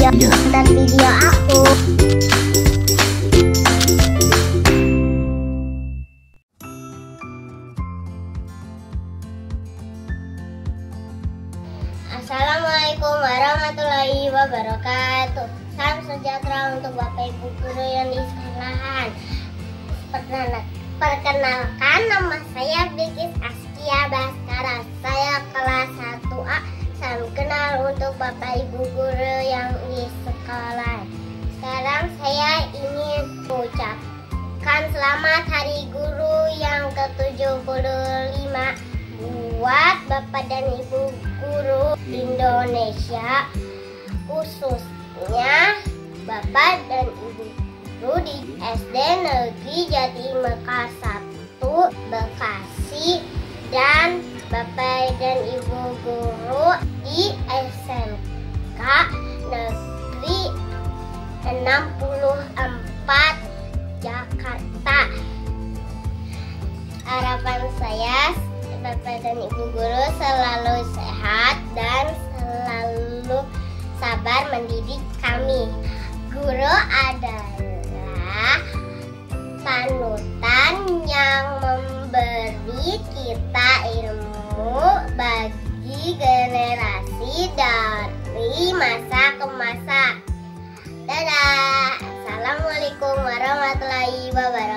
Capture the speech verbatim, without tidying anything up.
video dan video aku. Assalamualaikum warahmatullahi wabarakatuh. Salam sejahtera untuk Bapak Ibu guru yang di sekolahan. Perkenalkan, nama saya Bilkis Askia Baskara. Saya kelas satu A. Salam kenal untuk Bapak Ibu guru yang di sekolah. Sekarang saya ingin mengucapkan selamat Hari Guru yang ke tujuh puluh lima buat Bapak dan Ibu guru Indonesia, khususnya Bapak dan Ibu guru di S D Negeri Jati Mekar satu Bekasi dan Bapak dan Ibu guru di S M K Negeri enam puluh empat Jakarta. Harapan saya Bapak dan Ibu guru selalu sehat dan selalu sabar mendidik kami. Guru adalah panutan yang memberi kita ilmu bagi generasi dari masa ke masa. Dadah. Assalamualaikum warahmatullahi wabarakatuh.